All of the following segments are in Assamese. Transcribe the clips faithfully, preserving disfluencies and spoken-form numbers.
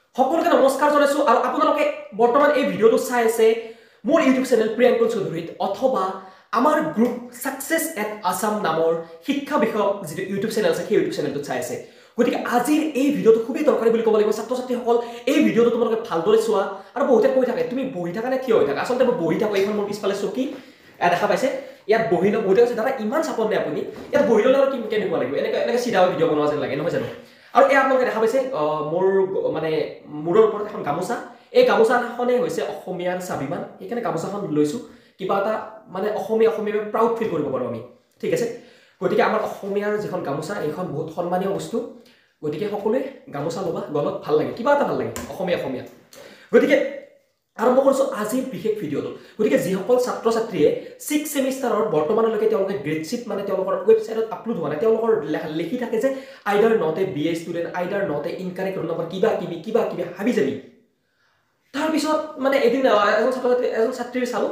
সকলোকে নমস্কাৰ জনাইছো আৰু আপোনালোকে বৰ্তমান এই ভিডিঅটো চাই আছে মোৰ ইউটিউব চেনেল প্ৰিয়াংকুল চৌধুৰীত অথবা আমাৰ গ্ৰুপ সাকসেস এট আসাম নামৰ শিক্ষা বিষয়ক যিটো ইউটিউব চেনেল আছে সেই ইউটিউব চেনেলটো চাই আছে গতিকে আজিৰ এই ভিডিঅটো খুবই দৰকাৰী বুলি ক'ব লাগিব ছাত্ৰ ছাত্ৰীসকল এই ভিডিঅটো তোমালোকে ভালদৰে চোৱা আৰু বহুতে কৈ থাকে তুমি বহি থাকা নে থিয় হৈ থাকা আচলতে মই বহি থাকো এইখন মোৰ পিছফালে চকী এয়া দেখা পাইছে ইয়াত বহি লওঁ বহুতে কৈছে দাদা ইমান চাপত নে আপুনি ইয়াত বহি ল'লে আৰু কি কেনেকুৱা লাগিব এনেকৈ এনেকৈ চিধা ভিডিঅ' বনোৱা যেন লাগে নহয় জানো আৰু এই আপোনালোকে দেখা পাইছে মোৰ মানে মূৰৰ ওপৰত এখন গামোচা এই গামোচাখনে হৈছে অসমীয়াৰ স্বাভিমান সেইকাৰণে গামোচাখন লৈছো কিবা এটা মানে অসমীয়া অসমীয়া প্ৰাউড ফিল কৰিব পাৰো আমি ঠিক আছে গতিকে আমাৰ অসমীয়াৰ যিখন গামোচা এইখন বহুত সন্মানীয় বস্তু গতিকে সকলোৱে গামোচা ল'বা গলত ভাল লাগে কিবা এটা ভাল লাগে অসমীয়া অসমীয়া গতিকে আৰম্ভ কৰিছো আজিৰ বিশেষ ভিডিঅটো গতিকে যিসকল ছাত্ৰ ছাত্ৰীয়ে ছিক্স সেমিষ্টাৰৰ বৰ্তমানলৈকে তেওঁলোকে গ্ৰেডশিট মানে তেওঁলোকৰ ৱেবছাইটত আপলোড হোৱা নাই তেওঁলোকৰ লিখি থাকে যে either not a B A student either not a incorrect roll number কিবা কিবি কিবা কিবি হাবি যাবি তাৰপিছত মানে এদিন এজন ছাত্ৰ ছাত্ৰী এজন ছাত্ৰীৰ চালো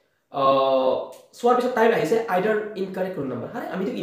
চোৱাৰ পিছত টাইম আহিছে আইদাৰ ইনকাৰেক্ট ৰোল নম্বৰ হয় আমিতো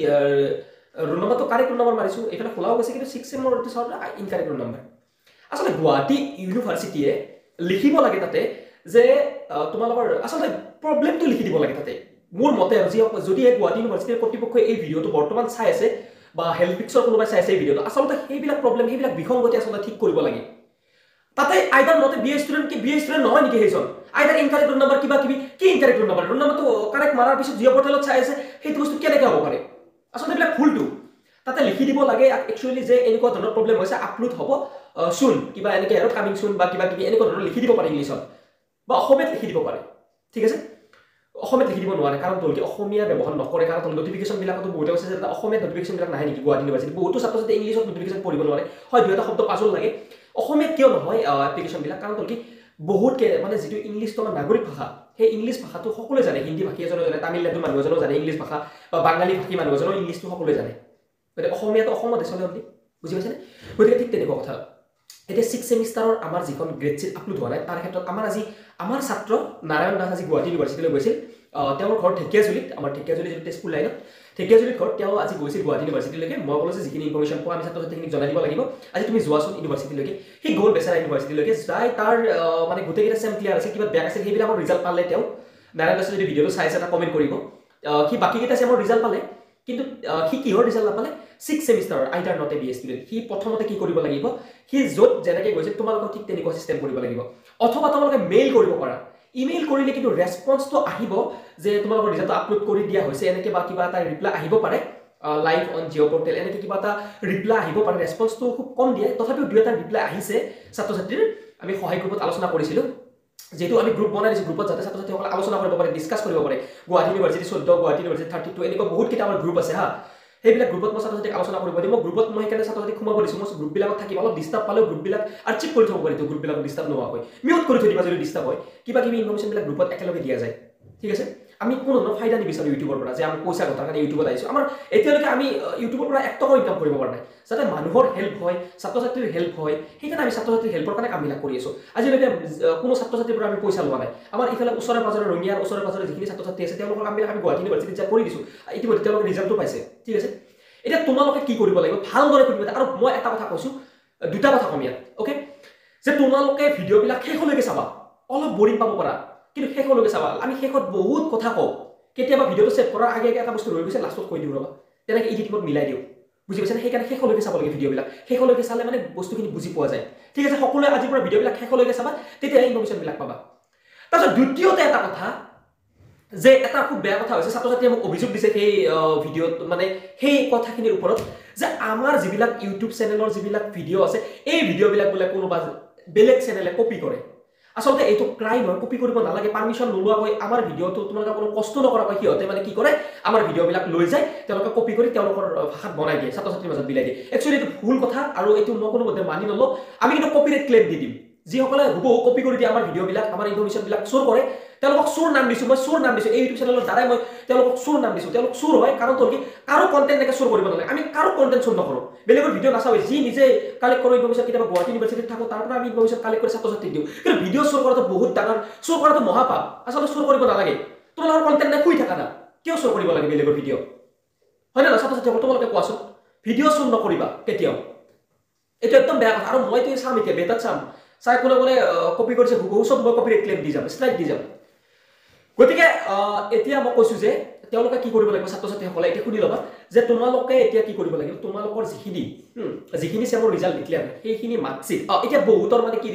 ৰোল নম্বৰটো কাৰেক্ট ৰোল নম্বৰ মাৰিছো এইফালে খোলাও গৈছে কিন্তু ছিক্স ছেমৰ চাওঁ ইনকাৰেক্ট ৰোল নম্বৰ আচলতে গুৱাহাটী ইউনিভাৰ্চিটিয়ে লিখিব লাগে তাতে যে তোমালোকৰ আচলতে প্ৰবলেমটো লিখি দিব লাগে তাতে মোৰ মতে আৰু যদি গুৱাহাটী ইউনিভাৰ্চিটিৰ কৰ্তৃপক্ষই এই ভিডিঅ'টো বৰ্তমান চাই আছে বা হেল্থ পিক্সৰ কোনোবাই চাই আছে এই ভিডিঅ'টো আচলতে সেইবিলাক প্ৰবলেম সেইবিলাক বিসংগতি আচলতে ঠিক কৰিব লাগে তাতে either not a B A student কি বি এ ষ্টুডেণ্ট নহয় নেকি সেইজন আইদাৰ ইনকাৰেক্ট ৰোল নম্বৰ কিবা কিবি কি ইনকাৰেক্ট ৰোল নম্বৰ ৰোল নম্বৰটো কাৰেক্ট মাৰাৰ পিছত জিঅ' পৰ্টেলত চাই আছে সেইটো বস্তু কেনেকৈ হ'ব পাৰে আচলতে এইবিলাক ভুলটো তাতে লিখি দিব লাগে একচুৱেলি যে এনেকুৱা ধৰণৰ প্ৰবলেম হৈছে আপলোড হ'ব চুন কিবা এনেকৈ আৰু কামিং চুন বা কিবা কিবি এনেকুৱা ধৰণৰ লিখি দিব পাৰে ইংলিছত বা অসমীয়াত লিখি দিব পাৰে ঠিক আছে অসমীয়াত লিখি দিব নোৱাৰে কাৰণ তেওঁলোকে অসমীয়া ব্যৱহাৰ নকৰে কাৰণ নটিফিকেশ্যনবিলাকতো বহুতে কৈছে যে অসমীয়াত নটিফিকেশ্যনবিলাক নাহে নেকি গুৱাহাটী ইউনিভাৰ্চিটি বহুতো ছাত্ৰ ছাত্ৰী ইংলিছত নটিফিকেশ্যন পঢ়িব নোৱাৰে হয় দুই এটা শব্দ পাজল লাগে অসমীয়াত কিয় নহয় এপ্লিকেশ্যনবিলাক কাৰণ তেওঁলোকে বহুত মানে যিটো ইংলিছটো আমাৰ নাগৰিক ভাষা সেই ইংলিছ ভাষাটো সকলোৱে জানে হিন্দী ভাষী এজনে জানে তামিলনাডু মানুহ এজনেও জানে ইংলিছ ভাষা বা বাঙালী ভাষী মানুহ এজনেও ইংলিছটো সকলোৱে জানে গতিকে অসমীয়াটো অসমতে চলে অনলি বুজি পাইছেনে গতিকে ঠিক তেনেকুৱা কথা এতিয়া ছিক্স সেমিষ্টাৰৰ আমাৰ যিখন গ্ৰেডশিট আপলোড হোৱা নাই তাৰ ক্ষেত্ৰত আমাৰ আজি আমাৰ ছাত্ৰ নাৰায়ণ দাস আজি গুৱাহাটী ইউনিভাৰ্চিটিলৈ গৈছিল তেওঁৰ ঘৰ ঢেকীয়াজুলিত আমাৰ ঢেকীয়াজুলি যিটো তেজপুৰ লাইনত ঢেকীয়াজুলিত ঘৰ তেওঁ আজি গৈছিল গুৱাহাটী ইউনিভাৰ্চিটিলৈকে মই ক'লো যে যিখিনি ইনফৰ্মেশ্যন পোৱা আমি ছাত্ৰ ছাত্ৰীখিনিক জনাই দিব লাগিব আজি তুমি যোৱাচোন ইউনিভাৰ্চিটিলৈকে সি গ'ল বেচাৰা ইউনিভাৰ্চিটিলৈকে যাই তাৰ মানে গোটেইকেইটা চেম ক্লিয়াৰ আছে কিবা বেক আছে সেইবিলাকৰ ৰিজাল্ট পালে তেওঁ নাৰায়ণ দাসে যদি ভিডিঅ'টো চাই আছে এটা কমেণ্ট কৰিব সি বাকীকেইটা চেমৰ ৰিজাল্ট পালে কিন্তু সি কিহৰ ৰিজাল্ট নাপালে ছিক্স সেমিষ্টাৰৰ either not a B A student সি প্ৰথমতে কি কৰিব লাগিব সি য'ত যেনেকৈ গৈছে তোমালোকক ঠিক তেনেকুৱা চিষ্টেম কৰিব লাগিব অথবা তোমালোকে মেইল কৰিব পাৰা ইমেইল কৰিলে কিন্তু ৰেছপন্সটো আহিব যে তোমালোকৰ ৰিজাল্ট আপলোড কৰি দিয়া হৈছে এনেকৈ বা কিবা এটা ৰিপ্লাই আহিব পাৰে লাইভ অন জিঅ' পৰ্টেল এনেকৈ কিবা এটা ৰিপ্লাই আহিব পাৰে ৰেছপন্সটো খুব কম দিয়ে তথাপিও দুই এটা ৰিপ্লাই আহিছে ছাত্ৰ ছাত্ৰীৰ আমি সহায় গ্ৰুপত আলোচনা কৰিছিলোঁ যেহেতু আমি গ্ৰুপ বনাই দিছোঁ গ্ৰুপত যাতে ছাত্ৰ ছাত্ৰীসকলে আলোচনা কৰিব পাৰে ডিছকাছ কৰিব পাৰে গুৱাহাটী ইউনিভাৰ্চিটি চৈধ্য গুৱাহাটী ইউনিভাৰ্চিটি থাৰ্টি টু এনেকুৱা বহুতকেইটা আমাৰ গ্ৰুপ আছে হা সেইবিলাক গ্ৰুপত মই ছাত্ৰ ছাত্ৰীক আলোচনা কৰিব দিম মই গ্ৰুপত মই সেইকাৰণে ছাত্ৰ ছাত্ৰীক সোমাব দিছোঁ মই গ্ৰুপবিলাকত থাকিম অলপ ডিষ্টাৰ্ব পালেও গ্ৰুপবিলাক আৰ্চিভ কৰি থ'ব পাৰিতো গ্ৰুপবিলাকক ডিষ্টাৰ্ব নোহোৱাকৈ মিউট কৰি থৈ দিবা যদি ডিষ্টাৰ্ব হয় কিবা কিবি ইনফৰ্মেশ্যনবিলাক গ্ৰুপত একেলগে দিয়া যায় ঠিক আছে আমি কোনো ধৰণৰ ফাইদা নিবিচাৰোঁ ইউটিউবৰ পৰা যে আমি পইচা ঘটাৰ কাৰণে ইউটিউবত আহিছোঁ আমাৰ এতিয়ালৈকে আমি ইউটিউবৰ পৰা এক টকাও ইনকাম কৰিব পৰা নাই যাতে মানুহৰ হেল্প হয় ছাত্ৰ ছাত্ৰীৰ হেল্প হয় সেইকাৰণে আমি ছাত্ৰ ছাত্ৰীৰ হেল্পৰ কাৰণে কামবিলাক কৰি আছোঁ আজিলৈকে কোনো ছাত্ৰ ছাত্ৰীৰ পৰা আমি পইচা লোৱা নাই আমাৰ ইফালে ওচৰে পাজৰে ৰঙিয়াৰ ওচৰে পাজৰে যিখিনি ছাত্ৰ ছাত্ৰী আছে তেওঁলোকৰ কামবিলাক আমি গুৱাহাটী ইউনিভাৰ্চিটিত যা কৰি দিছোঁ ইতিমধ্যে তেওঁলোকে ৰিজাল্টটো পাইছে ঠিক আছে এতিয়া তোমালোকে কি কৰিব লাগিব ভালদৰে কৰিব লাগিব আৰু মই এটা কথা কৈছোঁ দুটা কথা কম ইয়াত অ'কে যে তোমালোকে ভিডিঅ'বিলাক শেষলৈকে চাবা অলপ বৰিং পাব পাৰা কিন্তু শেষলৈকে চাবা আমি শেষত বহুত কথা কওঁ কেতিয়াবা ভিডিঅ'টো ছেভ কৰাৰ আগে আগে এটা বস্তু ৰৈ গৈছে লাষ্টত কৈ দিওঁ ৰ'বা তেনেকৈ এডিটিঙত মিলাই দিওঁ বুজি পাইছেনে সেইকাৰণে শেষলৈকে চাব লাগে ভিডিঅ'বিলাক শেষলৈকে চালে মানে বস্তুখিনি বুজি পোৱা যায় ঠিক আছে সকলোৱে আজিৰ পৰা ভিডিঅ'বিলাক শেষলৈকে চাবা তেতিয়াহে ইনফৰ্মেশ্যনবিলাক পাবা তাৰপিছত দ্বিতীয়তে এটা কথা যে এটা খুব বেয়া কথা হৈছে ছাত্ৰ ছাত্ৰীয়ে মোক অভিযোগ দিছে সেই ভিডিঅ'ত মানে সেই কথাখিনিৰ ওপৰত যে আমাৰ যিবিলাক ইউটিউব চেনেলৰ যিবিলাক ভিডিঅ' আছে এই ভিডিঅ'বিলাক বোলে কোনোবা বেলেগ চেনেলে কপি কৰে আচলতে এইটো ক্ৰাইম হয় কপি কৰিব নালাগে পাৰ্মিশ্যন নোলোৱাকৈ আমাৰ ভিডিঅ'টো তোমালোকে কোনো কষ্ট নকৰাকৈ সিহঁতে মানে কি কৰে আমাৰ ভিডিঅ'বিলাক লৈ যায় তেওঁলোকে কপি কৰি তেওঁলোকৰ ভাষাত বনাই দিয়ে ছাত্ৰ ছাত্ৰীৰ মাজত বিলাই দিয়ে একচুৱেলি এইটো ভুল কথা আৰু এইটো মই কোনোমতে মানি নলওঁ আমি কিন্তু কপিৰাইট ক্লেইম দি দিম যিসকলে হুবহু কপি কৰি দিয়ে আমাৰ ভিডিঅ'বিলাক আমাৰ ইনফৰ্মেশ্যনবিলাক শ্ব' কৰে তেওঁলোকক চোৰ নাম দিছোঁ মই চোৰ নাম দিছোঁ এই ইউটিউব চেনেলৰ দ্বাৰাই মই তেওঁলোকক চোৰ নাম দিছোঁ তেওঁলোক চোৰ হয় কাৰণ তেওঁলোকে কাৰো কণ্টেণ্ট এনেকৈ চোৰ কৰিব নালাগে আমি কাৰো কণ্টেণ্ট চোৰ নকৰোঁ বেলেগৰ ভিডিঅ' নাচাওঁ যি নিজে কালেক্ট কৰোঁ ইনফৰ্মেশ্যন কেতিয়াবা গুৱাহাটী ইউনিভাৰ্চিটিত থাকোঁ তাৰ পৰা আমি ইনফৰ্মেশ্যন কালেক্ট কৰি ছাত্ৰ ছাত্ৰীক দিওঁ কিন্তু ভিডিঅ' চোৰ কৰাটো বহুত ডাঙৰ চোৰ কৰাটো মহাপাপ আচলতে চোৰ কৰিব নালাগে তোমালোকৰ কণ্টেণ্ট নাই শুই থাকা না কিয় চোৰ কৰিব লাগে বেলেগৰ ভিডিঅ' হয় না ছাত্ৰ ছাত্ৰীসকল তোমালোকে কোৱাচোন ভিডিঅ' চোৰ নকৰিবা কেতিয়াও এইটো একদম বেয়া কথা আৰু মইতো চাম এতিয়া বেটাত চাম চাই কোনে কোনে কপি কৰিছে হুবহু চব মই কপিৰাইট ক্লেইম দি যাম স্ট্ৰাইক দি যাম গতিকে এতিয়া মই কৈছো যে তেওঁলোকে কি কৰিব লাগিব ছাত্ৰ ছাত্ৰীসকলে এতিয়া শুনি ল'বা যে তোমালোকে এতিয়া কি কৰিব লাগিব তোমালোকৰ যিখিনি যিখিনি চেমৰ ৰিজাল্ট ডিক্লেয়াৰ সেইখিনি মাৰ্কশ্বিট এতিয়া বহুতৰ মানে কি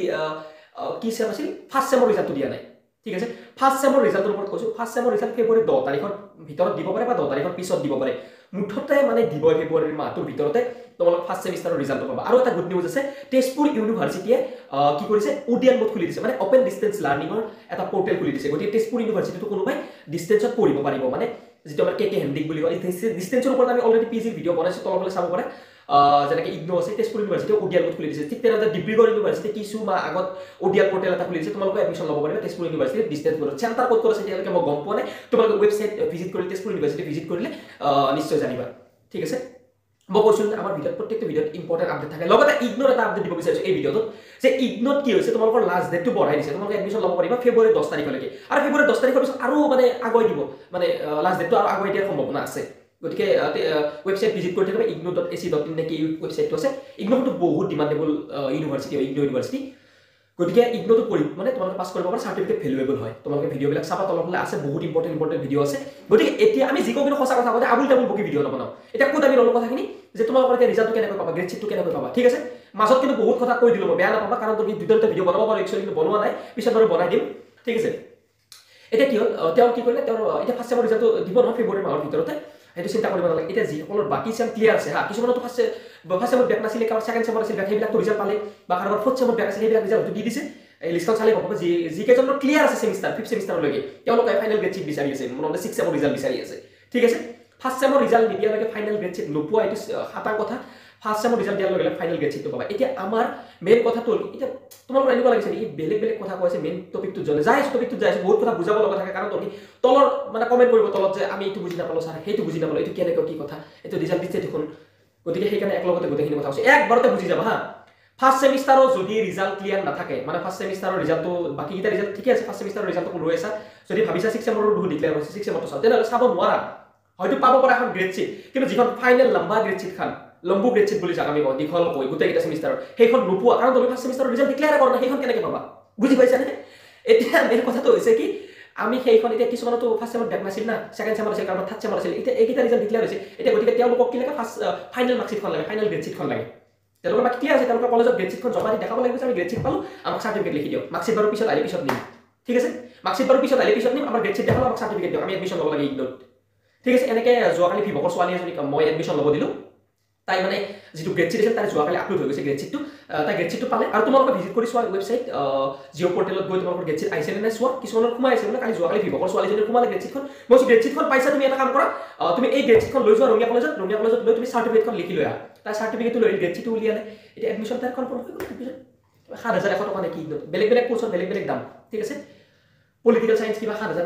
কি চেম আছিল ফাৰ্ষ্ট চেমৰ ৰিজাল্টটো দিয়া নাই ঠিক আছে ফাৰ্ষ্ট চেমৰ ৰিজাল্টৰ ওপৰত কৈছো ফাৰ্ষ্ট চেমৰ ৰিজাল্ট ফেব্ৰুৱাৰী দহ তাৰিখৰ ভিতৰত দিব পাৰে বা দহ তাৰিখৰ পিছত দিব পাৰে মুঠতে মানে দিব ফেব্ৰুৱাৰীৰ মাহটোৰ ভিতৰতে তোমালোক ফাৰ্ষ্ট সেমিষ্টাৰৰ ৰিজাল্ট পাবা আৰু এটা গুড নিউজ আছে তেজপুৰ ইউনিভাৰ্চিটিয়ে কি কৰিছে ওডিএন মোড খুলি দিছে মানে ওপেন ডিসটেন্স লাৰ্নিংৰ এটা পোৰ্টেল খুলি দিছে গতিকে তেজপুৰ ইউনিভাৰ্চিটিটো কোনোবাই ডিসটেন্সত পঢ়িব পাৰিব মানে যেটো আমাৰ কেকে হেন্ডিক বুলি কয় ডিসটেন্সৰ ওপৰত আমি অলৰেডি পিজি ভিডিও বনাইছো তলফালে চাব পাৰে যেনেকৈ ইগনো আছে তেজপুৰ ইউনিভাৰ্চিটি ওডিএন মোড খুলি দিছে ঠিক তেনেদৰে ডিব্ৰুগড় ইউনিভাৰ্চিটি কিছু মাহ আগত ওডিএন পোৰ্টেল এটা খুলি দিছে তোমালোকে এডমিশন ল'ব পাৰিবা তেজপুৰ ইউনিভাৰ্চিটি ডিসটেন্স মোডত চেণ্টাৰ ক'ত ক'ত আছে এতিয়ালৈকে মই গম পোৱা নাই তোমালোকে ৱেবছাইট ভিজিট কৰি তেজপুৰ ইউনিভাৰ্চিটি ভিজিট কৰিলে নিশ্চয় জানিবা ঠিক আছে মই কৈছো আমাৰ ভিডিঅ'ত প্ৰত্যেকটো ভিডিঅ'ত ইম্পৰ্টেন্ট আপডেট থাকে লগতে ইগনোৰ এটা আপডেট দিব বিচাৰিছো এই ভিডিঅ'টোত যে ইগনোত কি হৈছে তোমালোকৰ লাষ্ট ডেটটো বঢ়াই দিছে তোমালোকে এডমিশন ল'ব পাৰিবা ফেব্ৰুৱাৰী দহ তাৰিখলৈকে আৰু ফেব্ৰুৱাৰী দহ তাৰিখৰ পিছত আৰু মানে আগুৱাই দিব মানে লাষ্ট ডেটটো আৰু আগুৱাই দিয়াৰ সম্ভাৱনা আছে গতিকে ৱেবছাইট ভিজিট কৰি থাকিবা IGNOU dot A C dot in নে কি ৱেবছাইটটো আছে ইগনোটো বহুত ডিমাণ্ডেবল ইউনিভাৰ্চিটি হয় ইগনো ইউনিভাৰ্চিটি গতিকে ইগনোটো কৰি মানে তোমালোকে পাছ কৰিব পৰা সাৰ্টিফিকেট ভ্যালুএবল হয় তোমালোকে ভিডিঅ'বিলাক চাবা তলফালে আছে বহুত ইম্পৰ্টেন্ট ইম্পৰ্টেন্ট ভিডিঅ' আছে গতিকে এতিয়া আমি যি কোনো সঁচা কথা কওঁতে আবুল তাবুল বকি ভিডিঅ' নবনাও এতিয়া ক'ত আমি ললো কথাখিনি যে তোমালোকৰ এতিয়া ৰিজাল্টটো কেনেকৈ পাবা গ্ৰেড ছিটটো কেনেকৈ পাবা ঠিক আছে মাজত কিন্তু বহুত কথা কৈ দিলো মই বেয়া নাপাবা কাৰণ তুমি দুটা দুটা ভিডিঅ' বনাব পাৰো একচুৱেলি কিন্তু বনোৱা নাই পিছত বাৰু বনাই দিম ঠিক আছে এতিয়া কি হ'ল তেওঁ কি কৰিলে তেওঁ এতিয়া ফাৰ্ষ্ট চেমৰ ৰিজাল্টটো দিব নহয় ফেব্ৰুৱাৰী মাহৰ ভিতৰতে সেইটো চিন্তা কৰিব নালাগে এতিয়া যিসকলৰ বাকি চেম ক্লিয়াৰ আছে হা কিছুমানতো ফাৰ্ষ্ট ফাৰ্ষ্ট চেমত বেক নাছিলে কাৰোবাৰ ছেকেণ্ড চেমত আছিল বেক সেইবিলাকতো ৰিজাল্ট পালে বা কাৰোবাৰ ফ'ৰ্থ চেমত বেক আছিল সেইবিলাক ৰিজাল্টটো দি দিছে এই লিষ্টখন চালে গম পাব যি যি কেইজনৰ ক্লিয়াৰ আছে সেমিষ্টাৰ ফিফথ সেমিষ্টাৰলৈকে তেওঁলোকে ফাইনেল গ্ৰেড ছিট বিচাৰি আছে মানে ছিক্স চেমৰ ৰিজাল্ট বিচাৰি আছে ঠিক আছে ফাৰ্ষ্ট চেমৰ ৰিজাল্ট নিদিয়ালৈকে ফাইনেল গ্ৰেড ছিট নোপোৱা এইটো সাতাং কথা ফাৰ্ষ্ট চেমৰ ৰিজাল্ট দিয়াৰ লগে লগে ফাইনেল গ্ৰেড ছিটটো পাবা এতিয়া আমাৰ মেইন কথাটো হ'ল এতিয়া তোমালোকৰ এনেকুৱা লাগিছে নেকি বেলেগ বেলেগ কথা কৈছে মেইন টপিকটো জনে যাই আছে টপিকটো যাই আছে বহুত কথা বুজাব লগা থাকে কাৰণ তুমি তলৰ মানে কমেণ্ট কৰিব তলত যে আমি এইটো বুজি নাপালো ছাৰ সেইটো বুজি নাপালো এইটো কেনেকৈ কি কথা এইটো ৰিজাল্ট দিছে দেখোন গতিকে সেইকাৰণে একলগতে গোটেইখিনি কথা হৈছে একবাৰতে বুজি যাবা হা ফাৰ্ষ্ট সেমিষ্টাৰৰ যদি ৰিজাল্ট ক্লিয়াৰ নাথাকে মানে ফাৰ্ষ্ট সেমিষ্টাৰৰ ৰিজাল্টটো বাকি কিটা ৰিজাল্ট ঠিকে আছে ফাৰ্ষ্ট সেমিষ্টাৰৰ ৰিজাল্টটো লৈ আছে যদি ভাবিছা ছিক্স চেমৰ দুহু ডিক্লেয়াৰ হৈছে ছিক্স চেমৰটো চাও তেনেহ'লে চাব নোৱাৰা হয়তো পাব পৰা এখন গ্ৰেড ছিট কিন্তু যিখন ফাইনেল লম্বা গ্ৰেড ছিট খান লম্বু গ্ৰেড ছিট বুলি যাক আমি কওঁ দীঘল কৈ গোটেই কেইটা সেমিষ্টাৰৰ সেইখন নোপোৱা কাৰণ তুমি ফাৰ্ষ্ট সেমিষ্টাৰৰ ৰিজাল্ট ডিক্লেয়াৰ কৰা নাই সেইখন কেনেকৈ পাবা বুজি পাইছানে এতিয়া মেইন কথাটো হৈছে কি আমি সেইখন এতিয়া কিছুমানতো ফাৰ্ষ্ট চেমত বেক নাছিল না ছেকেণ্ড চেমত আছিল কাৰোবাৰ থাৰ্ড চেমত আছিল এতিয়া এইকেইটা ৰিজাল্ট ডিক্লেয়াৰ হৈছে এতিয়া গতিকে তেওঁলোকক কি লাগে ফাৰ্ষ্ট ফাইনেল মাৰ্কশ্বিটখন লাগে ফাইনেল গ্ৰেড ছিটখন লাগে তেওঁলোকৰ বাকি ক্লিয়াৰ আছে তেওঁলোকৰ কলেজত গ্ৰেড ছিটখন জমা দি দেখাব লাগিব যে আমি গ্ৰেড ছিট পালো আমাক সাৰ্টিফিকেট লিখি দিয়ক মাৰ্কশ্বিট বাৰু পিছত আহিলে পিছত নিম ঠিক আছে মাৰ্কশ্বিট বাৰু পিছত আহিলে পিছত নিম আমাৰ গ্ৰেড ছিট দেখালো আমাক সাৰ্টিফিকেট দিয়ক আমি এডমিশ্যন ল'ব লাগে ইগনোত ঠিক আছে এনেকৈ যোৱাকালি ভিভকৰ ছোৱালী এজনী মই এডমিশ্যন ল'ব দিলোঁ তাই মানে যিটো গ্ৰেড ছিট আছিল তাই যোৱাকালি আপলোড হৈ গৈছে গ্ৰেড ছিটটো তাই গ্ৰেড ছিটটো পালে আৰু তোমালোকে ভিজিট কৰি চোৱা ৱেবছাইট জিঅ' পৰ্টেলত গৈ তোমালোকৰ গ্ৰেড ছিট আহিছে নে নাই চোৱা কিছুমানৰ সোমাই আছে মানে কালি যোৱাকালি ভিভকৰ ছোৱালীজনী সোমালে গ্ৰেড ছিটখন মই গ্ৰেড ছিটখন পাইছা তুমি এটা কাম কৰা তুমি এই গ্ৰেড ছিটখন লৈ যোৱা ৰঙিয়া কলেজত ৰঙিয়া কলেজত লৈ তুমি চাৰ্টিফিকেটখন লিখি লৈ আহা তাই চাৰ্টিফিকেটটো লৈ গ্ৰেড ছিটটো উলিয়ালে এতিয়া এডমিশ্যন তাই কনফাৰ্ম হৈ গ'ল এডমিশ্যন সাত হাজাৰ এশ টকা নে কি বেলেগ বেলেগ কোৰ্চৰ বেলেগ বেলেগ দাম ঠিক আছে পলিটিকেল চায়েন্স কিবা সাত হাজাৰ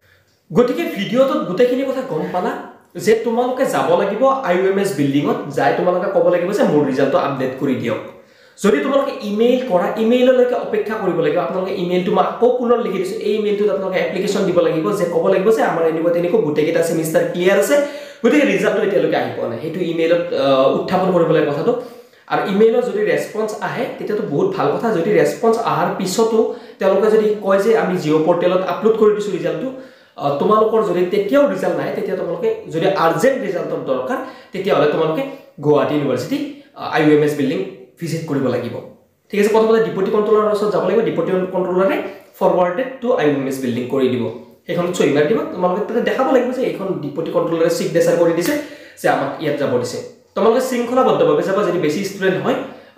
গতিকে ভিডিঅ'টোত গোটেইখিনি কথা গম পালা যে তোমালোকে যাব লাগিব আই ইউ এম এছ বিল্ডিঙত যাই তোমালোকে ক'ব লাগিব যে মোৰ ৰিজাল্টটো আপডেট কৰি দিয়ক যদি তোমালোকে ইমেইল কৰা ইমেইললৈকে অপেক্ষা কৰিব লাগিব আপোনালোকে ইমেইলটো মই আকৌ পুনৰ লিখি দিছোঁ এই ইমেইলটোত আপোনালোকে এপ্লিকেশ্যন দিব লাগিব যে ক'ব লাগিব যে আমাৰ এনেকুৱা তেনেকুৱা গোটেইকেইটা ছেমিষ্টাৰ ক্লিয়াৰ আছে গতিকে ৰিজাল্টটো এতিয়ালৈকে আহি পোৱা নাই সেইটো ইমেইলত উত্থাপন কৰিব লাগে কথাটো আৰু ইমেইলত যদি ৰেছপন্স আহে তেতিয়াতো বহুত ভাল কথা যদি ৰেছপন্স অহাৰ পিছতো তেওঁলোকে যদি কয় যে আমি জিঅ' পৰ্টেলত আপলোড কৰি দিছোঁ ৰিজাল্টটো তোমালোকৰ যদি তেতিয়াও ৰিজাল্ট নাই তেতিয়া তোমালোকে যদি আৰ্জেণ্ট ৰিজাল্টৰ দৰকাৰ তেতিয়াহ'লে তোমালোকে Guwahati university I U M S building visit কৰিব লাগিব ঠিক আছে প্ৰথমতে ডিপুটি কণ্ট্ৰলাৰৰ ওচৰত যাব লাগিব ডিপুটি কণ্ট্ৰলাৰে forwarded to I U M S building কৰি দিব সেইখনত চহী মাৰি দিব তোমালোকে তাতে দেখাব লাগিব যে এইখন ডিপুটি কণ্ট্ৰলাৰে ছিগনেচাৰ কৰি দিছে যে আমাক ইয়াত যাব দিছে তোমালোকে শৃংখলাবদ্ধভাৱে যাবা যদি বেছি ষ্টুডেণ্ট হয়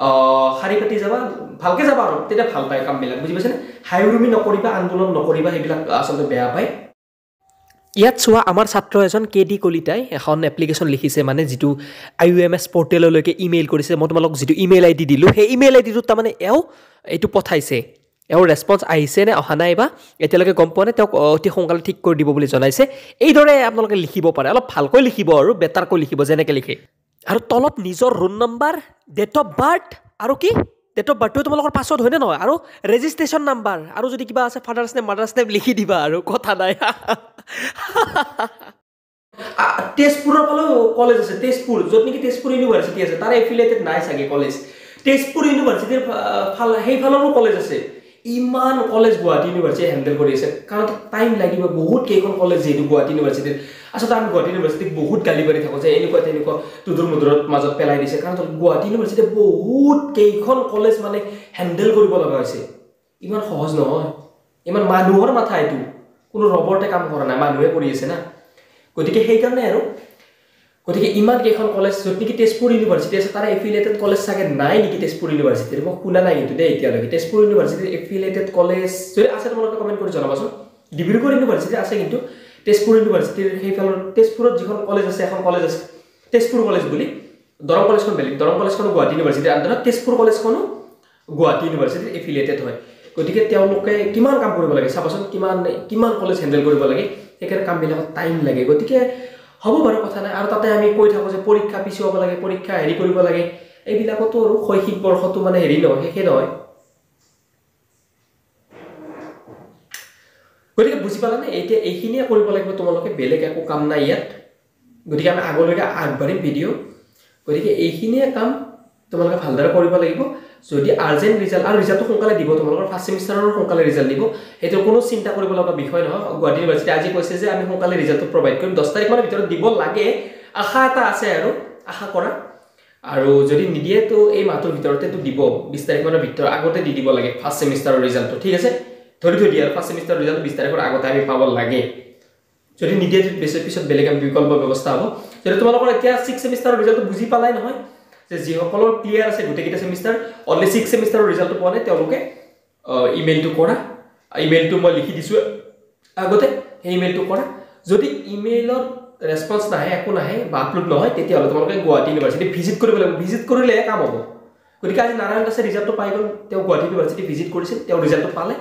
শাৰী পাতি যাবা ভালকৈ যাবা আৰু তেতিয়া ভাল পায় কামবিলাক বুজি পাইছেনে হাইৰুমি নকৰিবা আন্দোলন নকৰিবা সেইবিলাক আচলতে বেয়া পায় ইয়াত চোৱা আমাৰ ছাত্ৰ এজন কে ডি কলিতাই এখন এপ্লিকেশ্যন লিখিছে মানে যিটো আই ইউ এম এছ পৰ্টেললৈকে ইমেইল কৰিছে মই তোমালোক যিটো ইমেইল আই ডি দিলোঁ সেই ইমেইল আই ডিটোত তাৰমানে এওঁ এইটো পঠাইছে এওঁৰ ৰেছপন্স আহিছে নে অহা নাই বা এতিয়ালৈকে গম পোৱা নাই তেওঁক অতি সোনকালে ঠিক কৰি দিব বুলি জনাইছে এইদৰে আপোনালোকে লিখিব পাৰে অলপ ভালকৈ লিখিব আৰু বেটাৰকৈ লিখিব যেনেকৈ লিখে আৰু তলত নিজৰ roll number date of birth আৰু কি ডেট অফ বাৰ্থটো তোমালোকৰ পাছত হয়নে নহয় আৰু ৰেজিষ্ট্ৰেশ্যন নাম্বাৰ আৰু যদি কিবা আছে ফাদাৰ্ছ নেম মাদাৰ্ছ নেম লিখি দিবা আৰু কথা নাই তেজপুৰৰ ফালেও কলেজ আছে তেজপুৰ য'ত নেকি তেজপুৰ ইউনিভাৰ্চিটি আছে তাৰ এফিলিয়েটেড নাই চাগে কলেজ তেজপুৰ ইউনিভাৰ্চিটিৰ ফাল সেইফালৰো কলেজ আছে ইমান কলেজ গুৱাহাটী ইউনিভাৰ্চিটি হেণ্ডেল কৰি আছে কাৰণ টাইম লাগিব বহুত কেইখন কলেজ যেহেতু গুৱাহাটী ইউনিভাৰ্চিটিৰ আচলতে আমি গুৱাহাটী ইউনিভাৰ্চিটিক বহুত গালি পাৰি থাকোঁ যে এনেকুৱা তেনেকুৱা তুদুৰ মুদুৰত মাজত পেলাই দিছে কাৰণ গুৱাহাটী ইউনিভাৰ্চিটিয়ে বহুত কেইখন কলেজ মানে হেণ্ডেল কৰিব লগা হৈছে ইমান সহজ নহয় ইমান মানুহৰ মাথা এইটো কোনো ৰবৰ্টে কাম কৰা নাই মানুহে কৰি আছে না গতিকে সেইকাৰণে আৰু গতিকে ইমান কেইখন কলেজ য'ত নেকি তেজপুৰ ইউনিভাৰ্চিটি আছে তাৰ এফিলিয়েটেড কলেজ চাগে নাই নেকি তেজপুৰ ইউনিভাৰ্চিটিৰ মই শুনা নাই কিন্তু দেই এতিয়ালৈকে তেজপুৰ ইউনিভাৰ্চিটিৰ এফিলিয়েটেড কলেজ যদি আছে তোমালোকে কমেণ্ট কৰি জনাবাচোন ডিব্ৰুগড় ইউনিভাৰ্চিটি আছে কিন্তু তেজপুৰ ইউনিভাৰ্চিটিৰ সেইফালৰ তেজপুৰত যিখন কলেজ আছে এখন কলেজ আছে তেজপুৰ কলেজ বুলি দৰং কলেজখন বেলেগ দৰং কলেজখন গুৱাহাটী ইউনিভাৰ্চিটিৰ আণ্ডাৰত তেজপুৰ কলেজখনো গুৱাহাটী ইউনিভাৰ্চিটিৰ এফিলিয়েটেড হয় গতিকে তেওঁলোকে কিমান কাম কৰিব লাগে চাবাচোন কিমান কিমান কলেজ হেণ্ডেল কৰিব লাগে সেইকাৰণে কামবিলাকত টাইম লাগে গতিকে হ'ব বাৰু কথা নাই আৰু তাতে আমি কৈ থাকোঁ যে পৰীক্ষা পিছুৱাব লাগে পৰীক্ষা হেৰি কৰিব লাগে এইবিলাকতো আৰু শৈক্ষিক বৰ্ষটো মানে হেৰি নহয় শেষে নহয় গতিকে বুজি পালানে এতিয়া এইখিনিয়ে কৰিব লাগিব তোমালোকে বেলেগ একো কাম নাই ইয়াত গতিকে আমি আগলৈকে আগবাঢ়িম ভিডিঅ' গতিকে এইখিনিয়ে কাম তোমালোকে ভালদৰে কৰিব লাগিব যদি আৰ্জেণ্ট ৰিজাল্ট আৰু ৰিজাল্টটো সোনকালে দিব তোমালোকৰ ফাৰ্ষ্ট ছেমিষ্টাৰৰ সোনকালে ৰিজাল্ট দিব সেইটো কোনো চিন্তা কৰিব লগা বিষয় নহয় গুৱাহাটী ইউনিভাৰ্চিটি আজি কৈছে যে আমি সোনকালে ৰিজাল্টটো প্ৰভাইড কৰিম দহ তাৰিখ মানৰ ভিতৰত দিব লাগে আশা এটা আছে আৰু আশা কৰা আৰু যদি নিদিয়ে তো এই মাহটোৰ ভিতৰতেতো দিব বিছ তাৰিখ মানৰ ভিতৰত আগতে দি দিব লাগে ফাৰ্ষ্ট ছেমিষ্টাৰৰ ৰিজাল্টটো ঠিক আছে ধৰি থৈ দিয়া আৰু ফাৰ্ষ্ট ছেমিষ্টাৰৰ ৰিজাল্ট বিছ তাৰিখৰ আগতে আমি পাব লাগে যদি নিদিয়ে বেছি পিছত বেলেগ আমি বিকল্প ব্যৱস্থা হ'ব যদি তোমালোকৰ এতিয়া ছিক্স ছেমিষ্টাৰৰ ৰিজাল্টটো বুজি পালাই নহয় যে যিসকলৰ ক্লিয়াৰ আছে গোটেইকেইটা ছেমিষ্টাৰ অনলি ছিক্স ছেমিষ্টাৰৰ ৰিজাল্টটো পোৱা নাই তেওঁলোকে ইমেইলটো কৰা ইমেইলটো মই লিখি দিছোঁ আগতে সেই ইমেইলটো কৰা যদি ইমেইলত ৰেছপন্স নাহে একো নাহে বা আপলোড নহয় তেতিয়াহ'লে তোমালোকে গুৱাহাটী ইউনিভাৰ্চিটি ভিজিট কৰিব লাগিব ভিজিট কৰিলেহে কাম হ'ব গতিকে আজি নাৰায়ণ দাসে ৰিজাল্টটো পাই গ'ল তেওঁ গুৱাহাটী ইউনিভাৰ্চিটি ভিজিট কৰিছিল তেওঁ ৰিজাল্টটো পালে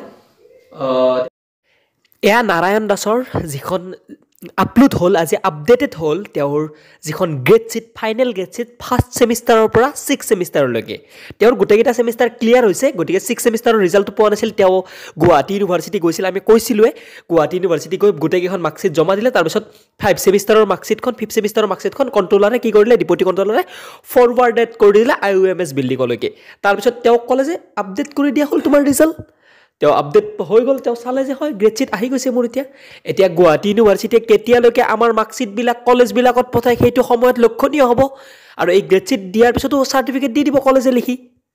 এয়া নাৰায়ণ দাসৰ যিখন আপলোড হ'ল আজি আপডেটেড হ'ল তেওঁৰ যিখন grade sheet final grade sheet first ছেমিষ্টাৰৰ পৰা ছিক্স ছেমিষ্টাৰলৈকে তেওঁৰ গোটেইকেইটা ছেমিষ্টাৰ ক্লিয়াৰ হৈছে গতিকে ছিক্স ছেমিষ্টাৰৰ ৰিজাল্টটো পোৱা নাছিল তেওঁ গুৱাহাটী ইউনিভাৰ্চিটি গৈছিল আমি কৈছিলোঁৱে গুৱাহাটী ইউনিভাৰ্চিটি গৈ গোটেইকেইখন মাৰ্কশ্বিট জমা দিলে তাৰপিছত ফাইভ ছেমিষ্টাৰৰ মাৰ্কশ্বিটখন ফিফ্থ ছেমিষ্টাৰৰ মাৰ্কশ্বিটখন কণ্ট্ৰলাৰে কি কৰিলে ডিপুটি কণ্ট্ৰলাৰে ফৰৱাৰ্ডেড কৰি দিলে আই ইউ এম এছ বিল্ডিঙলৈকে তাৰপিছত তেওঁক ক'লে যে আপডেট কৰি দিয়া হ'ল তোমাৰ ৰিজাল্ট তেওঁ আপডেট হৈ গ'ল তেওঁ চালে যে হয় গ্ৰেড শ্বীট আহি গৈছে মোৰ এতিয়া এতিয়া গুৱাহাটী ইউনিভাৰ্চিটিয়ে কেতিয়ালৈকে আমাৰ মাৰ্কশ্বিটবিলাক কলেজবিলাকত পঠায় সেইটো সময়ত লক্ষণীয় হ'ব আৰু এই গ্ৰেড শ্বীট দিয়াৰ পিছতো চাৰ্টিফিকেট দি দিব কলেজে লিখি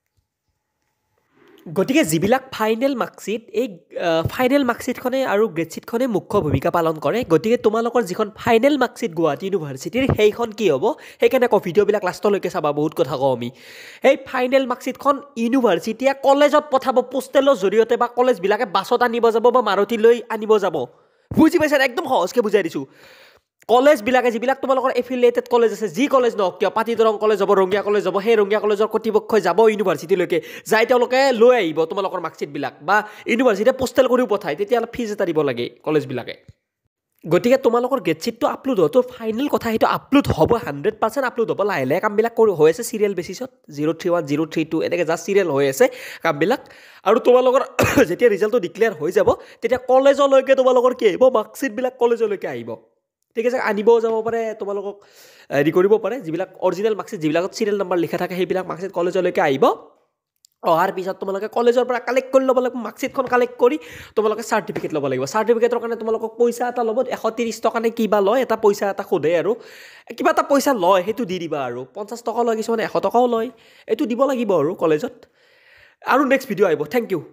গতিকে যিবিলাক ফাইনেল মাৰ্কশ্বিট এই ফাইনেল মাৰ্কশ্বিটখনে আৰু গ্ৰেড শ্বীটখনে মুখ্য ভূমিকা পালন কৰে গতিকে তোমালোকৰ যিখন ফাইনেল মাৰ্কশ্বিট গুৱাহাটী ইউনিভাৰ্চিটিৰ সেইখন কি হ'ব সেইকাৰণে কওঁ ভিডিঅ'বিলাক লাষ্টলৈকে চাবা বহুত কথা কওঁ আমি এই ফাইনেল মাৰ্কশ্বিটখন ইউনিভাৰ্চিটিয়ে কলেজত পঠাব পোষ্টেলৰ জৰিয়তে বা কলেজবিলাকে বাছত আনিব যাব বা মাৰুতি লৈ আনিব যাব বুজি পাইছা একদম সহজকৈ বুজাই দিছোঁ কলেজবিলাকে যিবিলাক তোমালোকৰ এফিলিয়েটেড কলেজ আছে যি কলেজ নহওক কিয় পাতি দৰং কলেজ যাব ৰঙিয়া কলেজ যাব সেই ৰঙিয়া কলেজৰ কৰ্তৃপক্ষই যাব ইউনিভাৰ্চিটিলৈকে যাই তেওঁলোকে লৈ আহিব তোমালোকৰ মাৰ্কশ্বিটবিলাক বা ইউনিভাৰ্চিটিয়ে পোষ্টেল কৰিও পঠায় তেতিয়াহ'লে ফিজ এটা দিব লাগে কলেজবিলাকে গতিকে তোমালোকৰ গ্ৰেড শ্বীটটো আপলোড হোৱাটো ফাইনেল কথা সেইটো আপলোড হ'ব হাণ্ড্ৰেড পাৰ্চেণ্ট আপলোড হ'ব লাহে লাহে কামবিলাক কৰি হৈ আছে চিৰিয়েল বেচিছত zero' three one zero' three two এনেকৈ জাষ্ট চিৰিয়েল হৈ আছে কামবিলাক আৰু তোমালোকৰ যেতিয়া ৰিজাল্টটো ডিক্লেয়াৰ হৈ যাব তেতিয়া কলেজলৈকে তোমালোকৰ কি আহিব মাৰ্কশ্বিটবিলাক কলেজলৈকে আহিব ঠিক আছে আনিবও যাব পাৰে তোমালোকক হেৰি কৰিব পাৰে যিবিলাক অৰিজিনেল মাৰ্কশ্বিট যিবিলাকত চিৰিয়েল নম্বৰ লিখা থাকে সেইবিলাক মাৰ্কশ্বিট কলেজলৈকে আহিব অহাৰ পিছত তোমালোকে কলেজৰ পৰা কালেক্ট কৰি ল'ব লাগিব মাৰ্কশ্বিটখন কালেক্ট কৰি তোমালোকে চাৰ্টিফিকেট ল'ব লাগিব চাৰ্টিফিকেটৰ কাৰণে তোমালোকক পইচা এটা ল'ব এশ ত্ৰিছ টকা নে কিবা লয় এটা পইচা এটা সোধে আৰু কিবা এটা পইচা লয় সেইটো দি দিবা আৰু পঞ্চাছ টকা লয় কিছুমানে এশ টকাও লয় এইটো দিব লাগিব আৰু কলেজত আৰু নেক্সট ভিডিঅ' আহিব থেংক ইউ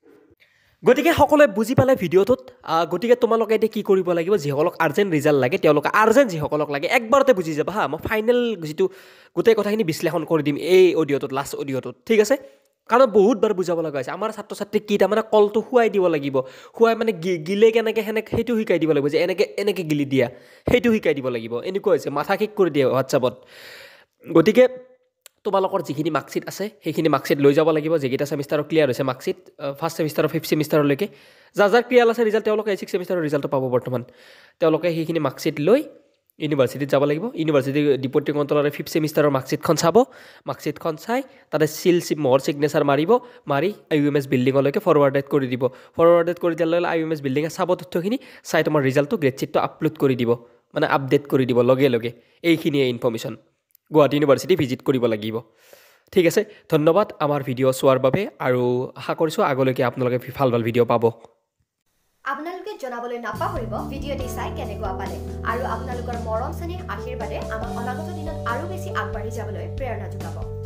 গতিকে সকলোৱে বুজি পালে ভিডিঅ'টোত গতিকে তোমালোকে এতিয়া কি কৰিব লাগিব যিসকলক আৰ্জেণ্ট ৰিজাল্ট লাগে তেওঁলোকে আৰ্জেণ্ট যিসকলক লাগে একবাৰতে বুজি যাবা হা মই ফাইনেল যিটো গোটেই কথাখিনি বিশ্লেষণ কৰি দিম এই অডিঅ'টোত লাষ্ট অডিঅ'টোত ঠিক আছে কাৰণ বহুতবাৰ বুজাব লগা হৈছে আমাৰ ছাত্ৰ ছাত্ৰীক কি তাৰমানে কলটো শুৱাই দিব লাগিব শুৱাই মানে গিলে কেনেকৈ সেনেকৈ সেইটো শিকাই দিব লাগিব যে এনেকৈ এনেকৈ গিলি দিয়া সেইটো শিকাই দিব লাগিব এনেকুৱা হৈছে মাথা কিক কৰি দিয়ে হোৱাটছআপত গতিকে তোমালোকৰ যিখিনি মাৰ্কশ্বিট আছে সেইখিনি মাৰ্কশ্বিট লৈ যাব লাগিব যিকেইটা ছেমিষ্টাৰৰ ক্লিয়াৰ হৈছে মাৰ্কশ্বিট ফাৰ্ষ্ট ছেমিষ্টাৰৰ ফিফ্থ ছেমিষ্টাৰলৈকে যাৰ যাৰ ক্লিয়াৰ আছে ৰিজাল্ট তেওঁলোকে ছিক্স ছেমিষ্টাৰৰ ৰিজাল্টটো পাব বৰ্তমান তেওঁলোকে সেইখিনি মাৰ্কশ্বিট লৈ ইউনিভাৰ্চিটিত যাব লাগিব ইউনিভাৰ্চিটি ডিপুটি কণ্ট্ৰলাৰে ফিফ্থ ছেমিষ্টাৰৰ মাৰ্কশ্বিটখন চাব মাৰ্কশ্বিটখন চাই তাতে চিল চিপ মহৰ ছিগনেচাৰ মাৰিব মাৰি আই ইউ এম এছ বিল্ডিঙলৈকে ফৰৱাৰ্ডেড কৰি দিব ফৰৱাৰ্ডেড কৰি দিয়াৰ লগে লগে আই ইউ এম এছ বিল্ডিঙে চাব তথ্যখিনি চাই তোমাৰ ৰিজাল্টটো গ্ৰেড শ্বীটটো আপলোড কৰি দিব মানে আপডেট কৰি দিব লগে লগে এইখিনিয়ে ইনফৰ্মেশ্যন গুৱাহাটী ইউনিভাৰ্চিটি ভিজিট কৰিব লাগিব ঠিক আছে ধন্যবাদ আমাৰ ভিডিঅ' চোৱাৰ বাবে আৰু আশা কৰিছোঁ আগলৈকে আপোনালোকে ভাল ভাল ভিডিঅ' পাব আপোনালোকে জনাবলৈ নাপাহৰিব ভিডিঅ'টি চাই কেনেকুৱা পালে আৰু আপোনালোকৰ মৰম চেনেহ আশীৰ্বাদে আমাক অনাগত দিনত আৰু বেছি আগবাঢ়ি যাবলৈ প্ৰেৰণা যোগাব